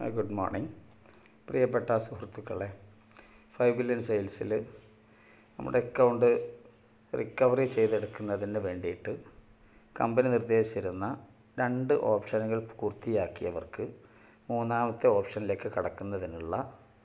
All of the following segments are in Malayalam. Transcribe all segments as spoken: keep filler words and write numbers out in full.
ഗുഡ് മോർണിംഗ് പ്രിയപ്പെട്ട സുഹൃത്തുക്കളെ. ഫൈവ് ബില്യൺ സെയിൽസിൽ നമ്മുടെ അക്കൗണ്ട് റിക്കവറി ചെയ്തെടുക്കുന്നതിന് വേണ്ടിയിട്ട് കമ്പനി നിർദ്ദേശിച്ചിരുന്ന രണ്ട് ഓപ്ഷനുകൾ പൂർത്തിയാക്കിയവർക്ക് മൂന്നാമത്തെ ഓപ്ഷനിലേക്ക് കടക്കുന്നതിനുള്ള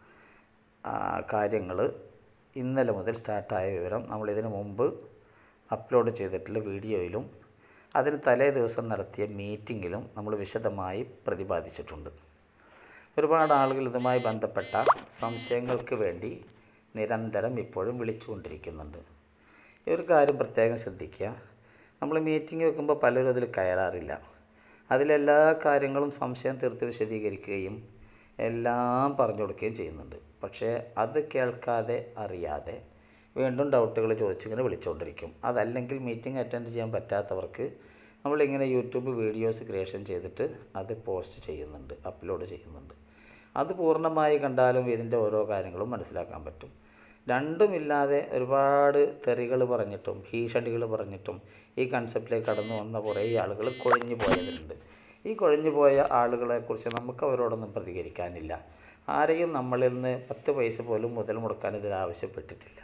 കാര്യങ്ങൾ ഇന്നലെ മുതൽ സ്റ്റാർട്ടായ വിവരം നമ്മളിതിനു മുമ്പ് അപ്ലോഡ് ചെയ്തിട്ടുള്ള വീഡിയോയിലും അതിന് തലേ ദിവസം നടത്തിയ മീറ്റിങ്ങിലും നമ്മൾ വിശദമായി പ്രതിപാദിച്ചിട്ടുണ്ട്. ഒരുപാട് ആളുകൾ ഇതുമായി ബന്ധപ്പെട്ട സംശയങ്ങൾക്ക് വേണ്ടി നിരന്തരം ഇപ്പോഴും വിളിച്ചുകൊണ്ടിരിക്കുന്നുണ്ട്. ഈ ഒരു കാര്യം പ്രത്യേകം ശ്രദ്ധിക്കുക. നമ്മൾ മീറ്റിംഗ് വെക്കുമ്പോൾ പലരും അതിൽ കയറാറില്ല. അതിലെല്ലാ കാര്യങ്ങളും സംശയം തീർത്ത് വിശദീകരിക്കുകയും എല്ലാം പറഞ്ഞു കൊടുക്കുകയും ചെയ്യുന്നുണ്ട്. പക്ഷേ അത് കേൾക്കാതെ അറിയാതെ വീണ്ടും ഡൗട്ടുകൾ ചോദിച്ചിങ്ങനെ വിളിച്ചുകൊണ്ടിരിക്കും. അതല്ലെങ്കിൽ മീറ്റിംഗ് അറ്റൻഡ് ചെയ്യാൻ പറ്റാത്തവർക്ക് നമ്മളിങ്ങനെ യൂട്യൂബ് വീഡിയോസ് ക്രിയേഷൻ ചെയ്തിട്ട് അത് പോസ്റ്റ് ചെയ്യുന്നുണ്ട്, അപ്ലോഡ് ചെയ്യുന്നുണ്ട്. അത് പൂർണ്ണമായി കണ്ടാലും ഇതിൻ്റെ ഓരോ കാര്യങ്ങളും മനസ്സിലാക്കാൻ പറ്റും. രണ്ടുമില്ലാതെ ഒരുപാട് തെറികൾ പറഞ്ഞിട്ടും ഭീഷണികൾ പറഞ്ഞിട്ടും ഈ കൺസെപ്റ്റിലേക്ക് കടന്നു വന്ന കുറേ ആളുകൾ കൊഴിഞ്ഞു പോയവരുണ്ട്. ഈ കൊഴിഞ്ഞു പോയ ആളുകളെക്കുറിച്ച് നമുക്ക് അവരോടൊന്നും പ്രതികരിക്കാനില്ല. ആരെയും നമ്മളിൽ നിന്ന് പത്ത് പൈസ പോലും മുതൽ മുടക്കാൻ ഇതിൽ ആവശ്യപ്പെട്ടിട്ടില്ല.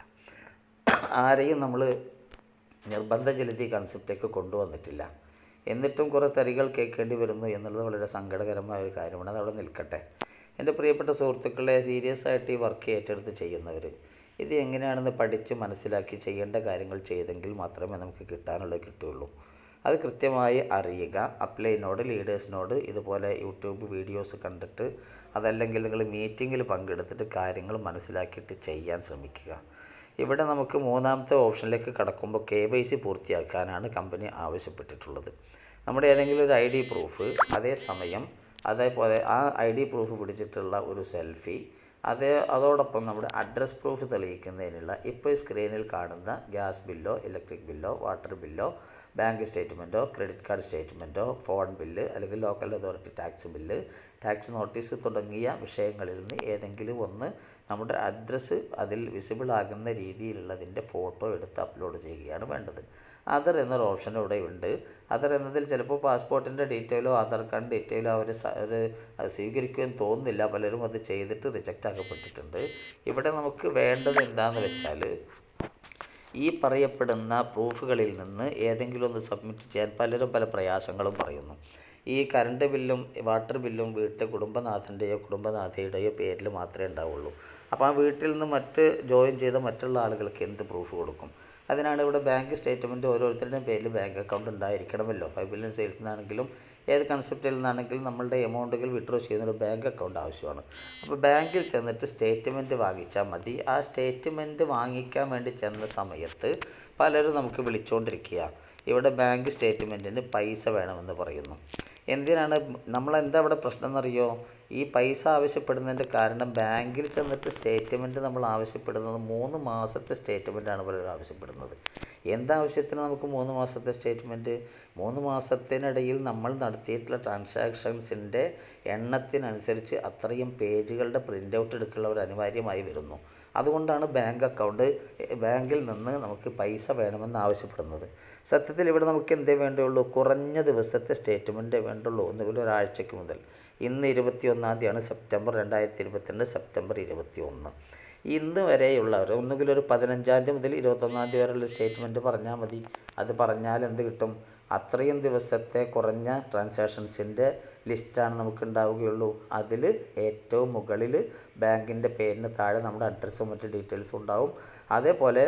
ആരെയും നമ്മൾ നിർബന്ധം ചെലുത്തി കൺസെപ്റ്റേക്ക് കൊണ്ടുവന്നിട്ടില്ല. എന്നിട്ടും കുറേ തെറികൾ കേൾക്കേണ്ടി വരുന്നു എന്നുള്ളത് വളരെ സങ്കടകരമായ ഒരു കാര്യമാണ്. അതവിടെ നിൽക്കട്ടെ. എൻ്റെ പ്രിയപ്പെട്ട സുഹൃത്തുക്കളെ, സീരിയസ് ആയിട്ട് ഈ വർക്ക് ഏറ്റെടുത്ത് ചെയ്യുന്നവർ ഇത് എങ്ങനെയാണെന്ന് പഠിച്ച് മനസ്സിലാക്കി ചെയ്യേണ്ട കാര്യങ്ങൾ ചെയ്തെങ്കിൽ മാത്രമേ നമുക്ക് കിട്ടാനുള്ളത് കിട്ടുകയുള്ളൂ. അത് കൃത്യമായി അറിയുക. അപ്ലൈനോട് ലീഡേഴ്സിനോട് ഇതുപോലെ യൂട്യൂബ് വീഡിയോസ് കണ്ടിട്ട് അതല്ലെങ്കിൽ നിങ്ങൾ മീറ്റിങ്ങിൽ പങ്കെടുത്തിട്ട് കാര്യങ്ങൾ മനസ്സിലാക്കിയിട്ട് ചെയ്യാൻ ശ്രമിക്കുക. ഇവിടെ നമുക്ക് മൂന്നാമത്തെ ഓപ്ഷനിലേക്ക് കടക്കുമ്പോൾ കെ വൈ സി പൂർത്തിയാക്കാനാണ് കമ്പനി ആവശ്യപ്പെട്ടിട്ടുള്ളത്. നമ്മുടെ ഏതെങ്കിലും ഒരു ഐ ഡി പ്രൂഫ്, അതേസമയം അതേപോലെ ആ ഐ ഡി പ്രൂഫ് പിടിച്ചിട്ടുള്ള ഒരു സെൽഫി, അതേ അതോടൊപ്പം നമ്മുടെ അഡ്രസ് പ്രൂഫ് തെളിയിക്കുന്നതിനുള്ള ഇപ്പോൾ സ്ക്രീനിൽ കാണുന്ന ഗ്യാസ് ബില്ലോ, ഇലക്ട്രിക് ബില്ലോ, വാട്ടർ ബില്ലോ, ബാങ്ക് സ്റ്റേറ്റ്മെൻറ്റോ, ക്രെഡിറ്റ് കാർഡ് സ്റ്റേറ്റ്മെൻറ്റോ, ഫോൺ ബില്ല് അല്ലെങ്കിൽ local authority tax bill, tax notice തുടങ്ങിയ വിഷയങ്ങളിൽ നിന്ന് ഏതെങ്കിലും ഒന്ന് നമ്മുടെ അഡ്രസ്സ് അതിൽ വിസിബിൾ ആകുന്ന രീതിയിലുള്ളതിൻ്റെ ഫോട്ടോ എടുത്ത് അപ്ലോഡ് ചെയ്യുകയാണ് വേണ്ടത്. അതർ എന്നൊരു ഓപ്ഷൻ ഇവിടെ ഉണ്ട്. അതർ എന്നതിൽ ചിലപ്പോൾ പാസ്പോർട്ടിൻ്റെ ഡീറ്റെയിലോ ആധാർ കാർഡ് ഡീറ്റെയിലോ അവർ ഒരു സ്വീകരിക്കുമെന്ന് തോന്നുന്നില്ല. പലരും അത് ചെയ്തിട്ട് റിജക്റ്റ് ആക്കപ്പെട്ടിട്ടുണ്ട്. ഇവിടെ നമുക്ക് വേണ്ടത് എന്താണെന്ന് വെച്ചാൽ ഈ പറയപ്പെടുന്ന പ്രൂഫുകളിൽ നിന്ന് ഏതെങ്കിലും ഒന്ന് സബ്മിറ്റ് ചെയ്യാൻ പലരും പല പ്രയാസങ്ങളും പറയുന്നു. ഈ കറണ്ട് ബില്ലും വാട്ടർ ബില്ലും വീട്ടിലെ കുടുംബനാഥൻ്റെയോ കുടുംബനാഥയുടെയോ പേരിൽ മാത്രമേ ഉണ്ടാവുള്ളൂ. അപ്പോൾ ആ വീട്ടിൽ നിന്ന് മറ്റ് ജോയിൻ ചെയ്ത മറ്റുള്ള ആളുകൾക്ക് എന്ത് പ്രൂഫ് കൊടുക്കും? അതിനാണ് ഇവിടെ ബാങ്ക് സ്റ്റേറ്റ്മെൻറ്റ് ഓരോരുത്തരുടെയും പേരിൽ ബാങ്ക് അക്കൗണ്ട് ഉണ്ടായിരിക്കണമല്ലോ. ഫൈവ് ബില്യൺ സെയിൽസിൽ നിന്നാണെങ്കിലും ഏത് കൺസെപ്റ്റിൽ നിന്നാണെങ്കിലും നമ്മളുടെ എമൗണ്ടുകൾ വിഡ്രോ ചെയ്യുന്നൊരു ബാങ്ക് അക്കൗണ്ട് ആവശ്യമാണ്. അപ്പോൾ ബാങ്കിൽ ചെന്നിട്ട് സ്റ്റേറ്റ്മെൻറ്റ് വാങ്ങിച്ചാൽ മതി. ആ സ്റ്റേറ്റ്മെൻറ്റ് വാങ്ങിക്കാൻ വേണ്ടി ചെന്ന സമയത്ത് പലരും നമുക്ക് വിളിച്ചുകൊണ്ടിരിക്കുക, ഇവിടെ ബാങ്ക് സ്റ്റേറ്റ്മെൻറ്റിന് പൈസ വേണമെന്ന് പറയുന്നു. എന്തിനാണ് നമ്മളെന്താ ഇവിടെ പ്രശ്നം എന്നറിയോ? ഈ പൈസ ആവശ്യപ്പെടുന്നതിൻ്റെ കാരണം ബാങ്കിൽ ചെന്നിട്ട് സ്റ്റേറ്റ്മെൻറ്റ് നമ്മൾ ആവശ്യപ്പെടുന്നത് മൂന്ന് മാസത്തെ സ്റ്റേറ്റ്മെൻറ്റാണ് പലരും ആവശ്യപ്പെടുന്നത്. എന്താവശ്യത്തിന് നമുക്ക് മൂന്ന് മാസത്തെ സ്റ്റേറ്റ്മെൻറ്റ്? മൂന്ന് മാസത്തിനിടയിൽ നമ്മൾ നടത്തിയിട്ടുള്ള ട്രാൻസാക്ഷൻസിൻ്റെ എണ്ണത്തിനനുസരിച്ച് അത്രയും പേജുകളുടെ പ്രിൻ്റ് ഔട്ട് എടുക്കുന്നവർ അനിവാര്യമായി വരുന്നു. അതുകൊണ്ടാണ് ബാങ്ക് അക്കൗണ്ട് ബാങ്കിൽ നിന്ന് നമുക്ക് പൈസ വേണമെന്ന് ആവശ്യപ്പെടുന്നത്. സത്യത്തിൽ ഇവിടെ നമുക്ക് എന്തേ വേണ്ടുള്ളൂ? കുറഞ്ഞ ദിവസത്തെ സ്റ്റേറ്റ്മെൻറ്റേ വേണ്ടുള്ളൂ. ഒന്നുകിൽ ഒരാഴ്ചയ്ക്ക് മുതൽ. ഇന്ന് ഇരുപത്തി ഒന്നാം തീയതിയാണ് സെപ്റ്റംബർ രണ്ടായിരത്തി ഇരുപത്തിരണ്ട് സെപ്റ്റംബർ ഇരുപത്തി ഒന്ന് ഇന്ന് വരെയുള്ളവർ ഒന്നുകിൽ ഒരു പതിനഞ്ചാം തീയതി മുതൽ ഇരുപത്തൊന്നാം തീയതി വരെയുള്ള സ്റ്റേറ്റ്മെൻറ്റ് പറഞ്ഞാൽ മതി. അത് പറഞ്ഞാൽ എന്ത് കിട്ടും? അത്രയും ദിവസത്തെ കുറഞ്ഞ ട്രാൻസാക്ഷൻസിൻ്റെ ലിസ്റ്റാണ് നമുക്ക് ഉണ്ടാവുകയുള്ളൂ. അതിൽ ഏറ്റവും മുകളിൽ ബാങ്കിൻ്റെ പേരിന് താഴെ നമ്മുടെ അഡ്രസ്സും മറ്റ് ഡീറ്റെയിൽസും ഉണ്ടാവും. അതേപോലെ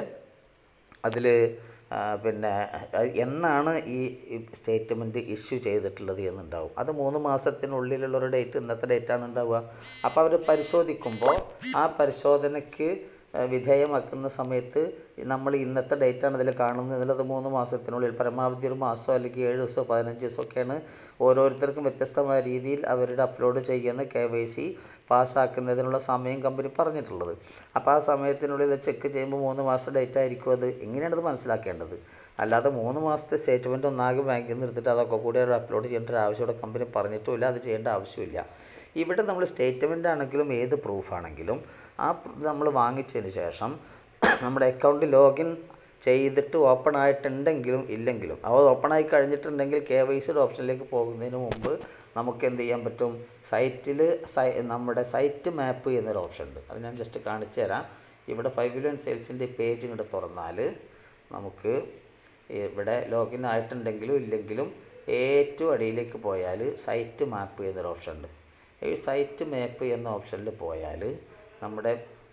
അതിൽ പിന്നെ എന്നാണ് ഈ സ്റ്റേറ്റ്മെൻറ്റ് ഇഷ്യൂ ചെയ്തിട്ടുള്ളത് എന്നുണ്ടാവും. അത് മൂന്ന് മാസത്തിനുള്ളിലുള്ളൊരു ഡേറ്റ് ഇന്നത്തെ ഡേറ്റാണ് ഉണ്ടാവുക. അപ്പോൾ അവർ പരിശോധിക്കുമ്പോൾ ആ പരിശോധനയ്ക്ക് വിധേയമാക്കുന്ന സമയത്ത് നമ്മൾ ഇന്നത്തെ ഡേറ്റാണ് ഇതിൽ കാണുന്നത് എന്നുള്ളത് മൂന്ന് മാസത്തിനുള്ളിൽ പരമാവധി ഒരു മാസമോ അല്ലെങ്കിൽ ഏഴ് ദിവസമോ പതിനഞ്ച് ദിവസമൊക്കെയാണ് ഓരോരുത്തർക്കും വ്യത്യസ്തമായ രീതിയിൽ അവരുടെ അപ്ലോഡ് ചെയ്യുന്ന കെ വൈ സി പാസ്സാക്കുന്നതിനുള്ള സമയം കമ്പനി പറഞ്ഞിട്ടുള്ളത്. അപ്പോൾ ആ സമയത്തിനുള്ളിൽ ചെക്ക് ചെയ്യുമ്പോൾ മൂന്ന് മാസം ഡേറ്റ് ആയിരിക്കും. അത് എങ്ങനെയാണത് മനസ്സിലാക്കേണ്ടത്? അല്ലാതെ മൂന്ന് മാസത്തെ സ്റ്റേറ്റ്മെൻറ്റ് ഒന്നാകെ ബാങ്കിൽ നിന്ന് എടുത്തിട്ട് അതൊക്കെ കൂടി അവർ അപ്ലോഡ് ചെയ്യേണ്ട ഒരു ആവശ്യം ഇവിടെ കമ്പനി പറഞ്ഞിട്ടുമില്ല. അത് ചെയ്യേണ്ട ആവശ്യമില്ല. ഇവിടെ നമ്മൾ സ്റ്റേറ്റ്മെൻ്റ് ആണെങ്കിലും ഏത് പ്രൂഫാണെങ്കിലും ആ നമ്മൾ വാങ്ങിച്ചതിന് ശേഷം നമ്മുടെ അക്കൗണ്ട് ലോഗിൻ ചെയ്തിട്ട് ഓപ്പൺ ആയിട്ടുണ്ടെങ്കിലും ഇല്ലെങ്കിലും അവ ഓപ്പൺ ആയി കഴിഞ്ഞിട്ടുണ്ടെങ്കിൽ കെ വൈ സിയുടെ ഓപ്ഷനിലേക്ക് പോകുന്നതിന് മുമ്പ് നമുക്ക് എന്ത് ചെയ്യാൻ പറ്റും? സൈറ്റിൽ സൈ നമ്മുടെ സൈറ്റ് മാപ്പ് എന്നൊരു ഓപ്ഷൻ ഉണ്ട്. അത് ഞാൻ ജസ്റ്റ് കാണിച്ചു തരാം. ഇവിടെ ഫൈവ് മില്യൺ സെയിൽസിൻ്റെ പേജ് ഇങ്ങോട്ട് തുറന്നാൽ നമുക്ക് ഇവിടെ ലോഗിൻ ആയിട്ടുണ്ടെങ്കിലും ഇല്ലെങ്കിലും ഏറ്റവും അടിയിലേക്ക് പോയാൽ സൈറ്റ് മാപ്പ് എന്നൊരു ഓപ്ഷൻ ഉണ്ട്. ഈ സൈറ്റ് മാപ്പ് എന്ന ഓപ്ഷനിൽ പോയാൽ നമ്മുടെ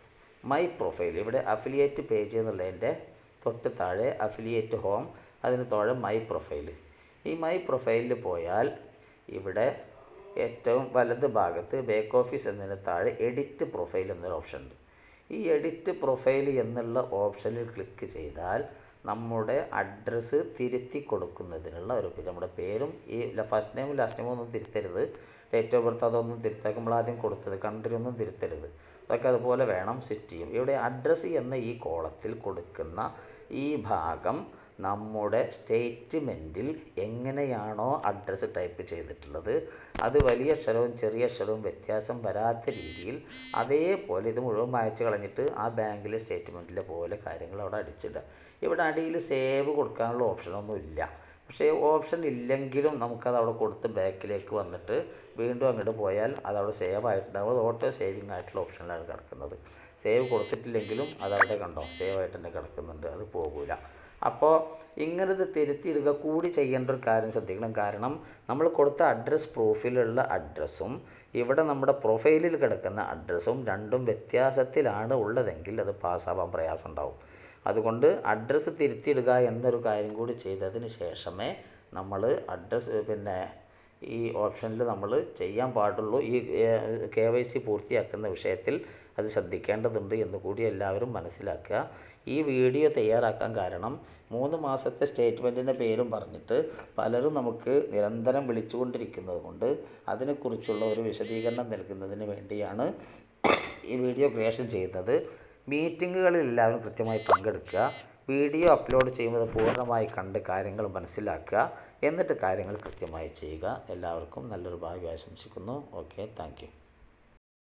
മൈ പ്രൊഫൈൽ ഇവിടെ അഫിലിയേറ്റ് പേജ് എന്നുള്ളതിൻ്റെ തൊട്ട് താഴെ അഫിലിയേറ്റ് ഹോം, അതിന് താഴെ മൈ പ്രൊഫൈൽ. ഈ മൈ പ്രൊഫൈലിൽ പോയാൽ ഇവിടെ ഏറ്റവും വലത് ഭാഗത്ത് ബാക്ക് ഓഫീസ് എന്നതിന് താഴെ എഡിറ്റ് പ്രൊഫൈൽ എന്നൊരു ഓപ്ഷൻ ഉണ്ട്. ഈ എഡിറ്റ് പ്രൊഫൈൽ എന്നുള്ള ഓപ്ഷനിൽ ക്ലിക്ക് ചെയ്താൽ നമ്മുടെ അഡ്രസ്സ് തിരുത്തി കൊടുക്കുന്നതിനുള്ള ഒരു നമ്മുടെ പേരും ഈ ഫസ്റ്റ് നെയിമും ലാസ്റ്റ് നെയിമും ഒന്നും തിരുത്തരുത്. ഡേറ്റ് ഓഫ് ബർത്ത് അതൊന്നും തിരുത്താൻ നമ്മൾ ആദ്യം കൊടുത്തത് കൺട്രി ഒന്നും തിരുത്തരുത്. അതൊക്കെ അതുപോലെ വേണം സെറ്റ് ചെയ്യും. ഇവിടെ അഡ്രസ്സ് എന്ന ഈ കോളത്തിൽ കൊടുക്കുന്ന ഈ ഭാഗം നമ്മുടെ സ്റ്റേറ്റ്മെൻറ്റിൽ എങ്ങനെയാണോ അഡ്രസ്സ് ടൈപ്പ് ചെയ്തിട്ടുള്ളത് അത് വലിയ അക്ഷരവും ചെറിയ അക്ഷരവും വ്യത്യാസം വരാത്ത രീതിയിൽ അതേപോലെ ഇത് മുഴുവൻ വായിച്ച് കളഞ്ഞിട്ട് ആ ബാങ്കിലെ സ്റ്റേറ്റ്മെൻറ്റിലെ പോലെ കാര്യങ്ങൾ അവിടെ അടിച്ചിടുക. ഇവിടെ അടിയിൽ സേവ് കൊടുക്കാനുള്ള ഓപ്ഷനൊന്നും ഇല്ല. പക്ഷേ ഓപ്ഷൻ ഇല്ലെങ്കിലും നമുക്കത് അവിടെ കൊടുത്ത് ബാക്കിലേക്ക് വന്നിട്ട് വീണ്ടും അങ്ങോട്ട് പോയാൽ അതവിടെ സേവ് ആയിട്ടുണ്ടാവും. അത് ഓട്ടോ സേവിങ് ആയിട്ടുള്ള ഓപ്ഷനിലാണ് കിടക്കുന്നത്. സേവ് കൊടുത്തിട്ടില്ലെങ്കിലും അതവിടെ കണ്ടോ സേവ് ആയിട്ട് തന്നെ കിടക്കുന്നുണ്ട്, അത് പോകില്ല. അപ്പോൾ ഇങ്ങനത് തിരുത്തിയിടുക കൂടി ചെയ്യേണ്ട ഒരു കാര്യം ശ്രദ്ധിക്കണം. കാരണം നമ്മൾ കൊടുത്ത അഡ്രസ്സ് പ്രൂഫിലുള്ള അഡ്രസ്സും ഇവിടെ നമ്മുടെ പ്രൊഫൈലിൽ കിടക്കുന്ന അഡ്രസ്സും രണ്ടും വ്യത്യാസത്തിലാണ് ഉള്ളതെങ്കിൽ അത് പാസ്സാവാൻ പ്രയാസം ഉണ്ടാവും. അതുകൊണ്ട് അഡ്രസ്സ് തിരുത്തിയിടുക എന്നൊരു കാര്യം കൂടി ചെയ്തതിന് ശേഷമേ നമ്മൾ അഡ്രസ്സ് പിന്നെ ഈ ഓപ്ഷനിൽ നമ്മൾ ചെയ്യാൻ പാടുള്ളൂ. ഈ കെ വൈ സി പൂർത്തിയാക്കുന്ന വിഷയത്തിൽ അത് ശ്രദ്ധിക്കേണ്ടതുണ്ട് എന്ന് കൂടി എല്ലാവരും മനസ്സിലാക്കുക. ഈ വീഡിയോ തയ്യാറാക്കാൻ കാരണം മൂന്ന് മാസത്തെ സ്റ്റേറ്റ്മെൻറ്റിൻ്റെ പേരും പറഞ്ഞിട്ട് പലരും നമുക്ക് നിരന്തരം വിളിച്ചുകൊണ്ടിരിക്കുന്നത് കൊണ്ട് അതിനെക്കുറിച്ചുള്ള ഒരു വിശദീകരണം നൽകുന്നതിന് വേണ്ടിയാണ് ഈ വീഡിയോ ക്രിയേഷൻ ചെയ്യുന്നത്. മീറ്റിങ്ങുകളിൽ എല്ലാവരും കൃത്യമായി പങ്കെടുക്കുക. വീഡിയോ അപ്ലോഡ് ചെയ്യുന്നത് പൂർണ്ണമായി കണ്ട് കാര്യങ്ങൾ മനസ്സിലാക്കുക. എന്നിട്ട് കാര്യങ്ങൾ കൃത്യമായി ചെയ്യുക. എല്ലാവർക്കും നല്ലൊരു ഭാവി ആശംസിക്കുന്നു. Okay, thank U.